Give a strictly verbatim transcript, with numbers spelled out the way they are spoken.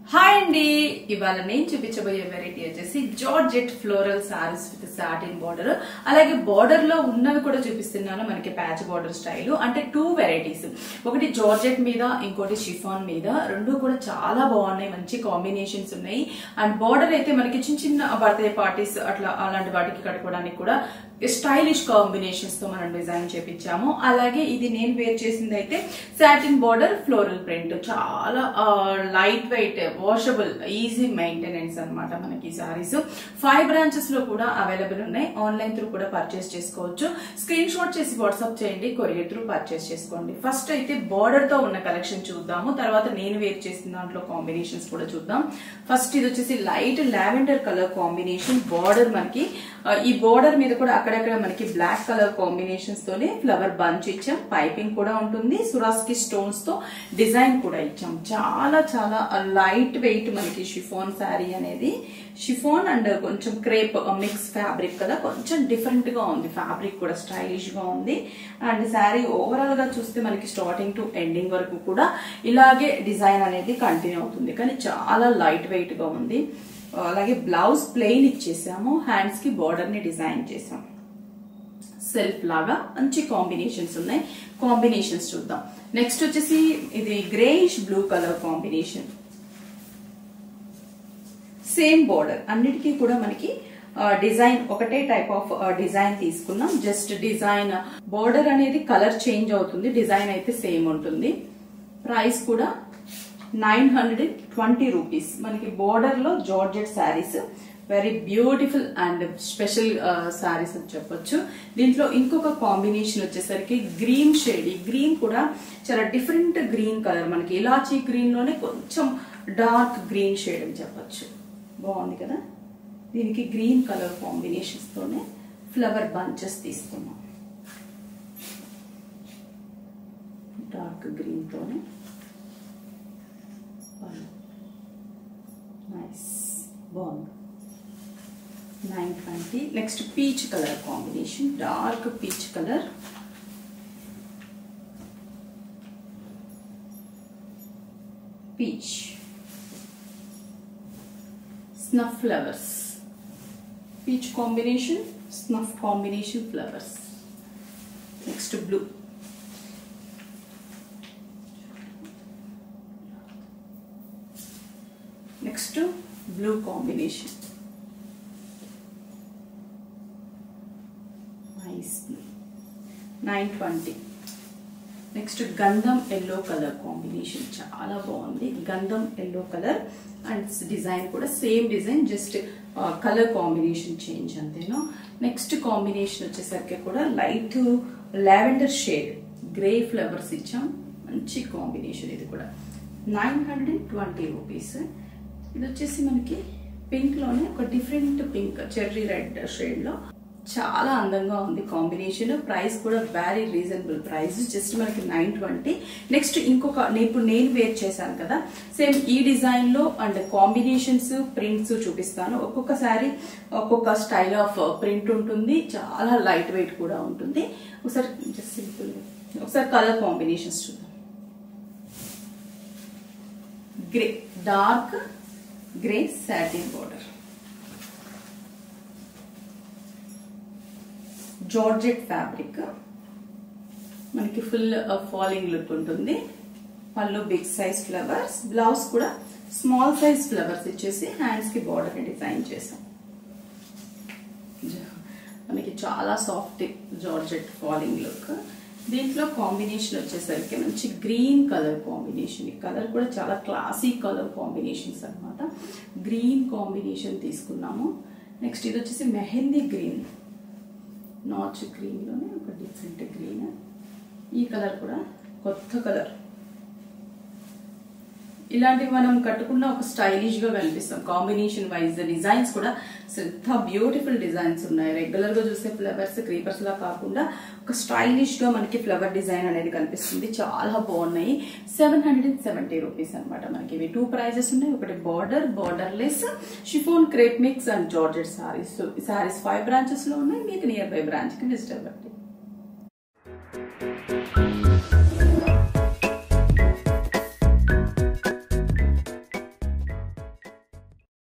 Hi అండి, ఇవాళ నేను చూపించబోయే వెరైటీ వచ్చేసి georgette floral saris with satin border. అలాగే బార్డర్ లో ఉన్నవి కూడా చూపిస్తున్నాను. మనకి ప్యాచ్ బార్డర్ స్టైల్ అంటే టూ వెరైటీస్, ఒకటి జార్జెట్ మీద, ఇంకోటి షిఫాన్ మీద. రెండు కూడా చాలా బాగున్నాయి, మంచి కాంబినేషన్స్ ఉన్నాయి. అండ్ బార్డర్ అయితే మనకి చిన్న చిన్న బర్త్డే పార్టీస్ అట్లా అలాంటి వాటికి కట్టుకోవడానికి కూడా స్టైలిష్ కాంబినేషన్స్ తో మనం డిజైన్ చేపించాము. అలాగే ఇది నేను వేర్ చేసింది అయితే సాటిన్ బార్డర్ ఫ్లోరల్ ప్రింట్, చాలా light weight, washable, easy maintenance అనమాట. మనకి సారీస్ ఫైవ్ బ్రాంచెస్ లో కూడా అవైలబుల్ ఉన్నాయి. ఆన్లైన్ త్రూ కూడా పర్చేస్ చేసుకోవచ్చు. స్క్రీన్ షాట్ చేసి వాట్సాప్ చేయండి, కొరియర్ త్రూ పర్చేస్ చేసుకోండి. ఫస్ట్ అయితే బార్డర్ తో ఉన్న కలెక్షన్ చూద్దాము, తర్వాత నేను వేర్ చేసిన దాంట్లో కాంబినేషన్స్ కూడా చూద్దాం. ఫస్ట్ ఇది వచ్చేసి light lavender colour combination. Border మనకి ఈ బార్డర్ మీద కూడా అక్కడక్కడ మనకి బ్లాక్ కలర్ కాంబినేషన్స్ తోనే ఫ్లవర్ బంచ్ ఇచ్చాం. పైపింగ్ కూడా ఉంటుంది. సురాస్కి స్టోన్స్ తో డిజైన్ కూడా ఇచ్చాం. చాలా చాలా లైట్ వెయిట్ మనకి షిఫాన్ శారీ అనేది. షిఫాన్ అండ్ కొంచెం క్రేప్ మిక్స్ ఫ్యాబ్రిక్ కదా, కొంచెం డిఫరెంట్ గా ఉంది. ఫ్యాబ్రిక్ కూడా స్టైలిష్ గా ఉంది. అండ్ శారీ ఓవరాల్ గా చూస్తే మనకి స్టార్టింగ్ టు ఎండింగ్ వరకు కూడా ఇలాగే డిజైన్ అనేది కంటిన్యూ అవుతుంది, కానీ చాలా లైట్ వెయిట్ గా ఉంది. అలాగే బ్లౌజ్ ప్లెయిన్ ఇచ్చేసాము. హ్యాండ్స్ కి బార్డర్ ని డిజైన్ చేసాం. సెల్ఫ్ లాగా మంచి కాంబినేషన్స్ ఉన్నాయి. కాంబినేషన్స్ చూద్దాం. నెక్స్ట్ వచ్చేసి ఇది greyish blue colour combination. Same border, అన్నిటికీ కూడా మనకి డిజైన్ ఒకటే టైప్ ఆఫ్ డిజైన్ తీసుకున్నాం. జస్ట్ డిజైన్ బార్డర్ అనేది కలర్ చేంజ్ అవుతుంది, డిజైన్ అయితే సేమ్ ఉంటుంది. ప్రైస్ కూడా నైన్ హండ్రెడ్ ట్వంటీ రూపీస్. మనకి బోర్డర్ లో georgette saris, very beautiful and special saris అని చెప్పొచ్చు. దీంట్లో ఇంకొక కాంబినేషన్ వచ్చేసరికి గ్రీన్ షేడ్. ఈ గ్రీన్ కూడా చాలా డిఫరెంట్ గ్రీన్ కలర్, మనకి ఇలాచీ గ్రీన్ లోనే కొంచెం డార్క్ గ్రీన్ షేడ్ అని చెప్పొచ్చు. బాగుంది కదా. దీనికి గ్రీన్ కలర్ కాంబినేషన్స్ తోనే ఫ్లవర్ బంచెస్ తీసుకున్నాం. డార్క్ గ్రీన్ తోనే నైస్, బాగుంది. Nine twenty. Next peach colour combination, dark peach colour. Peach snuff flowers, peach combination, snuff combination flowers. Next blue. Next blue combination, nice. Nine twenty. Next గంధం yellow colour combination, చాలా బాగుంది. గంధం yellow colour and design కూడా same design, just colour combination change అంతేనా. Next combination వచ్చేసరికి కూడా light lavender shade, grey flowers ఇచ్చాం. మంచి కాంబినేషన్. ఇది కూడా నైన్ హండ్రెడ్ ట్వంటీ రూపీస్. ఇది వచ్చేసి మనకి పింక్ లోనే ఒక different pink, cherry red shade లో చాలా అందంగా ఉంది కాంబినేషన్. ప్రైస్ కూడా వెరీ రీజనబుల్ ప్రైస్, జస్ట్ మనకి నైన్ ట్వంటీ. నెక్స్ట్ ఇంకొక, ఇప్పుడు నేను వేర్ చేశాను కదా సేమ్ ఈ డిజైన్ లో అండ్ కాంబినేషన్స్, ప్రింట్స్ చూపిస్తాను. ఒక్కొక్క శారీ ఒక్కొక్క స్టైల్ ఆఫ్ ప్రింట్ ఉంటుంది, చాలా లైట్ వెయిట్ కూడా ఉంటుంది. ఒకసారి జస్ట్ సింపుల్ ఒకసారి కలర్ కాంబినేషన్స్ చూద్దాం. Grey, dark grey satin border, georgette fabric, మనకి ఫుల్ ఫాలింగ్ లుక్ ఉంటుంది. పళ్ళు బిగ్ సైజ్ ఫ్లవర్స్, బ్లౌజ్ కూడా స్మాల్ సైజ్ ఫ్లవర్స్ ఇచ్చేసి హ్యాండ్స్ కి బార్డర్ ని డిజైన్ చేసాం. మనకి చాలా సాఫ్ట్ జార్జెట్ ఫాలింగ్ లుక్. దీంట్లో కాంబినేషన్ వచ్చేసరికి మంచి గ్రీన్ కలర్ కాంబినేషన్. ఈ కలర్ కూడా చాలా క్లాసీ కలర్ కాంబినేషన్స్ అనమాట. గ్రీన్ కాంబినేషన్ తీసుకున్నాము. నెక్స్ట్ ఇది వచ్చేసి మెహందీ గ్రీన్, నాచ్ గ్రీన్ లోనే ఒక డిఫరెంట్ గ్రీన్. ఈ కలర్ కూడా కొత్త కలర్. ఇలాంటివి మనం కట్టుకున్న ఒక స్టైలిష్ గా కనిపిస్తాం. కాంబినేషన్ వైజ్ డిజైన్స్ కూడా ఎంత బ్యూటిఫుల్ డిజైన్స్ ఉన్నాయి. రెగ్యులర్ గా చూసే ఫ్లవర్స్, క్రీపర్స్ లా కాకుండా ఒక స్టైలిష్ గా మనకి ఫ్లవర్ డిజైన్ అనేది కనిపిస్తుంది. చాలా బాగున్నాయి. సెవెన్ హండ్రెడ్ సెవెంటీ రూపీస్ అనమాట. మనకి ఇవి టూ ప్రైజెస్ ఉన్నాయి. ఒకటి border, borderless, chiffon crepe mix and georgette saris. Saris five branches లో ఉన్నాయి. మీకు నియర్ బై బ్రాంచ్ కి విజిట్ అవ్వండి.